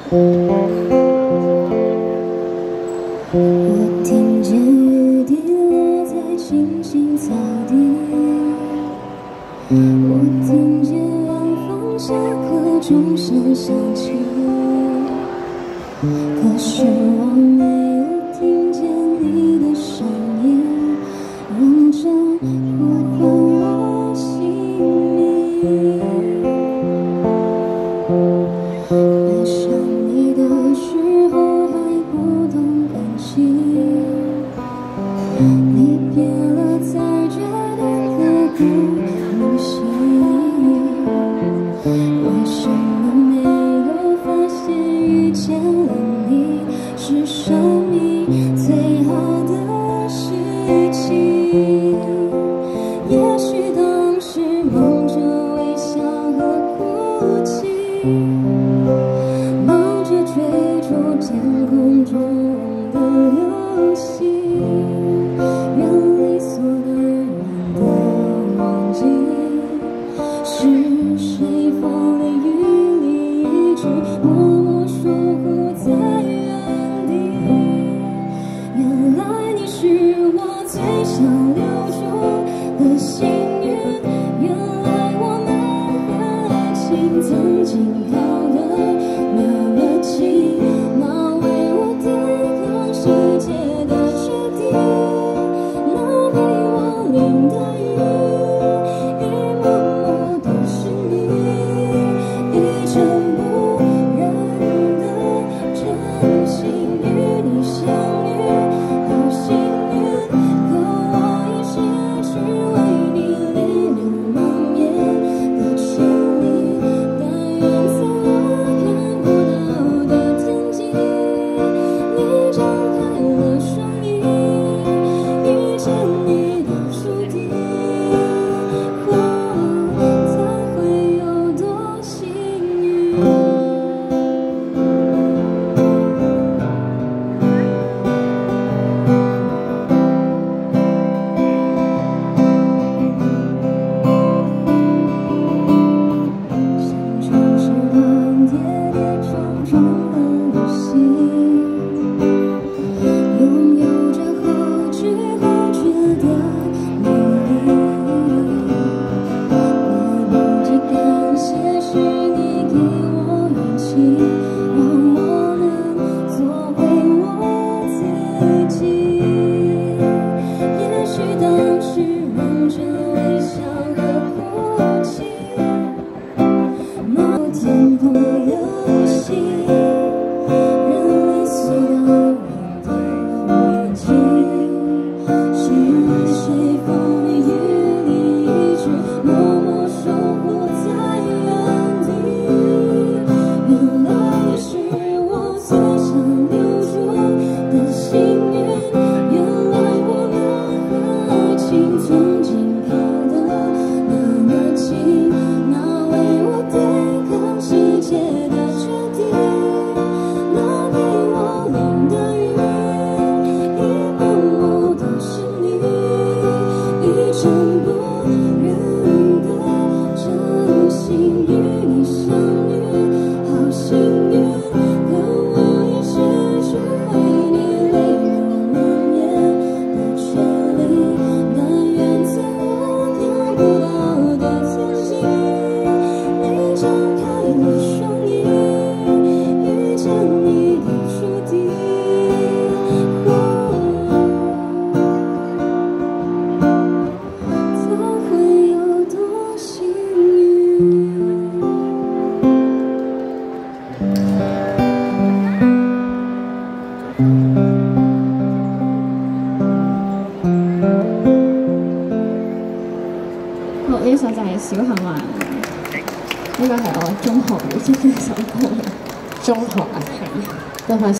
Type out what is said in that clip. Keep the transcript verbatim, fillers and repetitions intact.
我听见雨滴落在青青草地，我听见远方下课钟声响起，可是我没有听见你的声音，认真呼唤我姓名。爱上你的时候还不懂感情，离别了才觉得刻骨铭心。为什么没有发现遇见了你是生命最好的事情？也许当时忙着微笑和哭泣，忙着追逐天空中的流星，愿理所当然的忘记，是谁放在雨里一直默默守护在原地。原来你是我最想留住的幸运，原来我们的爱情曾经靠得那么近，那为我对抗世界的决定，那陪我淋的雨，一幕幕都是你，一尘不染的真心与你相遇，好幸运，可我已失去为你泪流满面的权利，但愿在我看不到的天际，你张开了双翼，遇见你的注定，我才会有多幸运。像城市般跌跌撞撞的旅行，拥有着后知后觉的美丽。来不及感谢是你给我勇气，让我能做回我自己。也许当时忙着微笑和哭泣，那天空流星，人类所当然的忘记，是谁放在雨里一直默默守护在原地。原来你是我最想留住的幸运，原来我们的爱情曾经靠得那么近，那为我对抗世界的决定，那陪我淋的雨，一幕幕都是你，一尘不染的真心与你相遇，好幸运，可我已失去为你泪流满面的权利，但愿在我看不到的天际，你张开了双翼，遇见你的注定，我才会有多幸运。 好，呢首就係小幸運，呢個係我中學嘅中嘅一首歌。 中學啊， 係，都快。